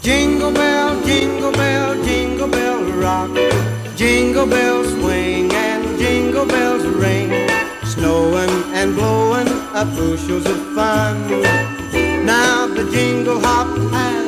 jingle bell rock. Jingle bells swing and jingle bells ring. Snowing and blowing up bushels of fun. Now the jingle hop has